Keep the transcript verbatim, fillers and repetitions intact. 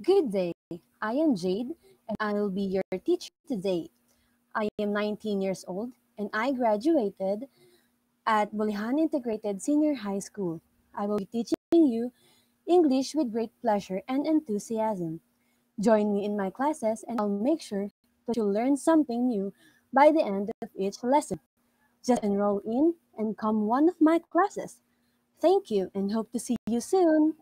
Good day. I am Jade, and I will be your teacher today. I am nineteen years old, and I graduated at Bulihan Integrated Senior High School. I will be teaching you English with great pleasure and enthusiasm. Join me in my classes, and I'll make sure that you'll learn something new by the end of each lesson. Just enroll in and come one of my classes. Thank you, and hope to see you soon.